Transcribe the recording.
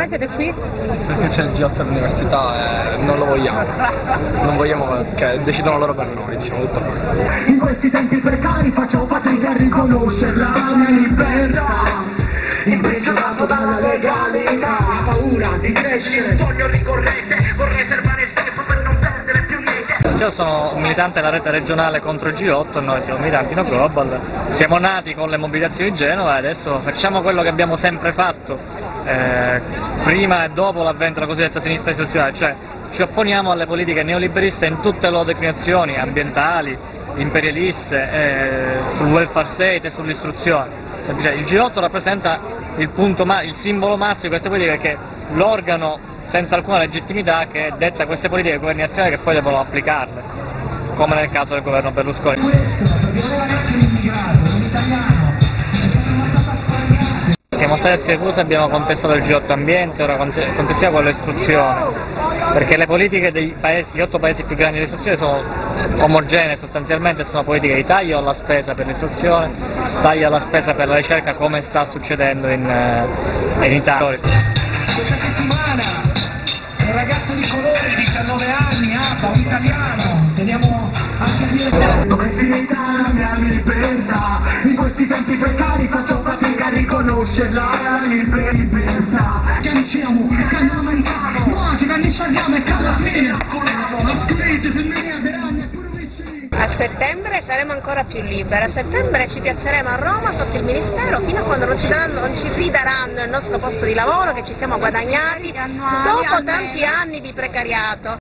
siete qui? Perché c'è il G8 all'università e non lo vogliamo. Non vogliamo che decidono loro per noi, diciamo tutto. In questi tempi precari faccio fatica a riconoscere la mia libertà. Imprigionato dalla legalità, paura di crescere, sogno ricorrente, vorrei servare il tempo per non perdere più niente. Io sono un militante della rete regionale contro il G8, noi siamo militanti No Global, siamo nati con le mobilitazioni di Genova e adesso facciamo quello che abbiamo sempre fatto, prima e dopo l'avvento della cosiddetta sinistra istituzionale, cioè ci opponiamo alle politiche neoliberiste in tutte le loro declinazioni, ambientali, imperialiste, sul welfare state e sull'istruzione. Il G8 rappresenta il simbolo massimo di queste politiche, che l'organo senza alcuna legittimità che detta queste politiche ai governi nazionali che poi devono applicarle, come nel caso del governo Berlusconi. Siamo stati a Siracusa, abbiamo contestato il G8 ambiente, ora contestiamo quello istruzione, perché le politiche gli 8 paesi più grandi dell'istruzione sono omogenee sostanzialmente, sono politiche di taglio alla spesa per l'istruzione, taglio alla spesa per la ricerca, come sta succedendo in Italia. Questa settimana un ragazzo di colore, 19 anni, un italiano, teniamo anche a dire la mia libertà, in questi tempi precari faccio fatica a riconoscere la libertà. Che diciamo, che non mancavo, no, che ne scegliamo e che alla fine lo scrivete per me aderanno e pure A settembre saremo ancora più liberi, a settembre ci piazzeremo a Roma sotto il Ministero fino a quando non ci ridaranno il nostro posto di lavoro che ci siamo guadagnati dopo tanti anni di precariato.